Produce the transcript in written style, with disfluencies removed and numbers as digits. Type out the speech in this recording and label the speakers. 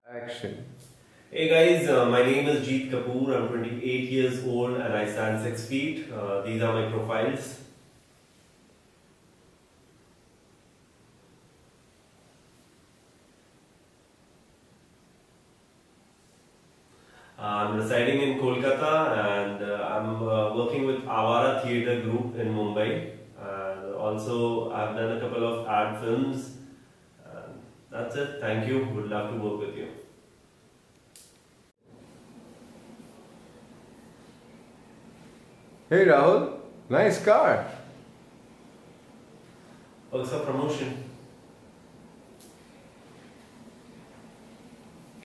Speaker 1: Action.
Speaker 2: Hey guys, my name is Jeet Kapoor. I'm 28 years old and I stand 6 feet. These are my profiles. I'm residing in Kolkata and I'm working with Avara Theatre Group in Mumbai. And also, I've done a couple of ad films. And that's it. Thank you. Would love to work with you.
Speaker 1: Hey Rahul, nice car.
Speaker 2: Also promotion.